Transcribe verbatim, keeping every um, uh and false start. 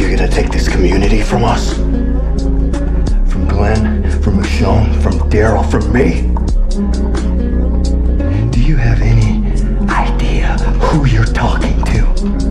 You're gonna take this community from us? From Glenn, from Michonne, from Daryl, from me? Do you have any idea who you're talking